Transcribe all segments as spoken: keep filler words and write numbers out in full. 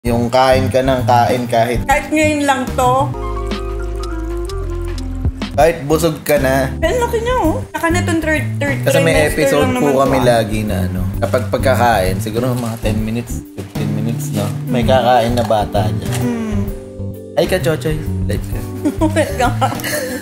Yung kain ka ng kain kahit... Kahit ngayon lang to. Kahit busog ka na. Pero laki niya oh. Saka na itong third, third Kasi may episode po kami to, lagi na ano. Kapag pagkakain, siguro mga ten minutes, fifteen minutes, no? May kakain na bata dyan. Hmm. Ay ka, Chochoy. Live ka. Oh my God.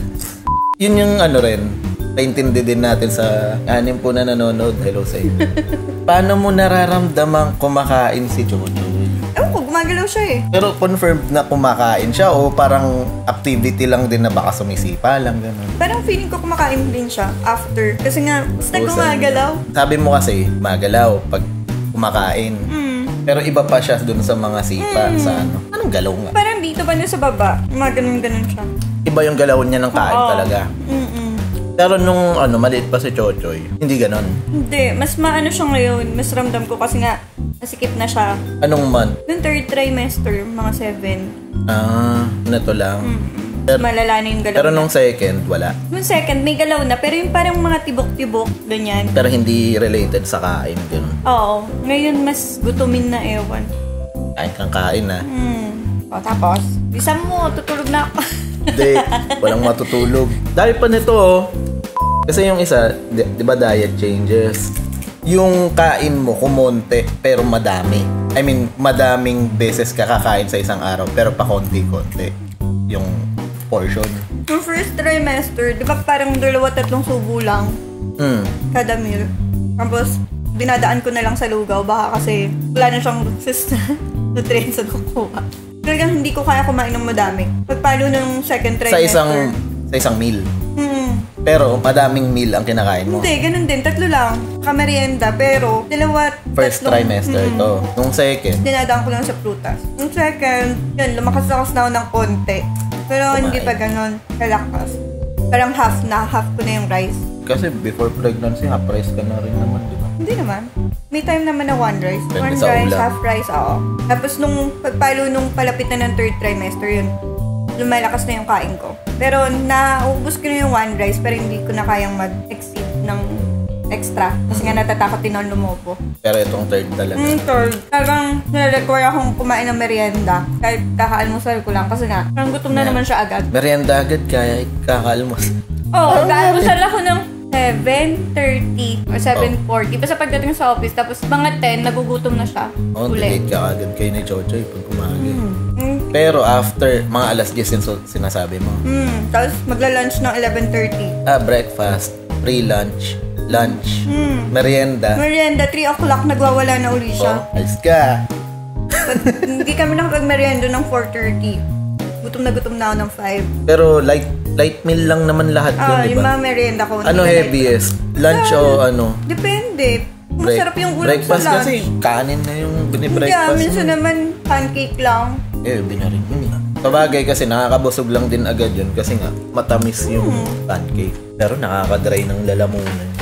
Yun yung ano rin. Paintindi din natin sa anim po na nanonood. Hello sa inyo. Paano mo nararamdamang kumakain si Chochoy? Ewan ko, gumagalaw siya eh. Pero confirmed na kumakain siya o parang activity lang din na baka sumisipa lang, gano'n? Parang feeling ko kumakain din siya after. Kasi nga, basta O, gumagalaw. Sabi mo kasi, magalaw pag kumakain. Mm. Pero iba pa siya dun sa mga sipa, Mm. sa ano. Anong galaw nga? Parang dito ba niya sa baba? Mga ganun-ganun siya. Iba yung galaw niya ng kain Oo. talaga. Mm-mm. Pero nung ano, maliit pa si Chochoy, hindi ganon. Hindi, mas maano siya ngayon. Mas ramdam ko kasi nga, nasikip na siya. Anong month? Noong third trimester, mga seven. Ah, na to lang. Mm-mm. Pero, Malala na yung galaw. pero nung second, wala. Nung second, may galaw na. Pero yung parang mga tibok-tibok, ganyan. Pero hindi related sa kain, gano'n. Oo. Ngayon, mas gutumin na ewan. Kain kang kain na. Hmm. O, tapos, bisa mo, tutulog na ako. Hindi, walang matutulog. Dahil pa nito, oh. Kasi yung isa, di, di ba diet changes? Yung kain mo kumonte pero madami. I mean, madaming beses ka kakain sa isang araw pero pa konti-konti yung portion. Yung first trimester, di ba parang dalawa tatlong subo lang Mm. kada meal. Tapos, dinadaan ko na lang sa lugaw baka kasi wala na siyang nutrients sa kukuha. Talagang hindi ko kaya kumain ng madami. Pagpalo ng second trimester. Sa isang sa isang meal. Hmm. Pero madaming meal ang kinakain mo. Hindi, ganun din. Tatlo lang. Kamerienda. Pero, dalawa, First tatlong, trimester mm, ito. Nung second, dinadaan ko lang sa prutas. Nung second, yun, lumakas-lakas na ako ng konti. Pero Kumain. hindi pa ganun kalakas. Parang half na, half ko na yung rice. kasi before pregnancy, half rice ka na rin naman, di ba? Hindi naman. May time naman na one rice. Depende One sa rice, ulam. half rice, oo. Tapos nung pagpalo nung palapit na ng third trimester, yun, lumalakas na yung kain ko. Pero naubos ko na yung one rice, pero hindi ko na kayang mag-exceed ng extra. Kasi nga natatakot din ako lumobo. Pero itong third talaga. Mm, third. Talagang nare-require akong kumain ng merienda. Kahit kakaalmusal ko lang. Kasi nga, parang gutom na Yeah. naman siya agad. Merienda agad kaya kakaalmos. Oo, oh, kakaalmusal ako ng seven thirty or seven forty. Basta pagdating sa office, tapos mga ten, nagugutom na siya. Oo, oh, Ulit. delete ka agad kayo ni Chochoy pag umaga. Mm. Pero after, mga alas diyes yung so- sinasabi mo. Mm. Tapos magla-lunch ng eleven thirty. Ah, breakfast, pre-lunch, lunch, Mm. merienda. Merienda, three o'clock, nagwawala na uli siya. Oh, alis ka. But, hindi kami nakapag-merienda ng four thirty. Gutom na gutom na ako ng five. Pero light light meal lang naman lahat yun, Ah, di yung ba? mga merienda ko. Ano hindi na- heaviest? Lunch o ano? Depende. Break- Masarap yung ulam breakfast sa lunch. kasi kanin na yung Hindi, binibreakfast minsan mo. naman pancake lang. Eh, binarin yun eh. Sabagay kasi nakakabusog lang din agad yun kasi nga matamis yung Hmm. pancake. Pero nakakadry ng lalamunan.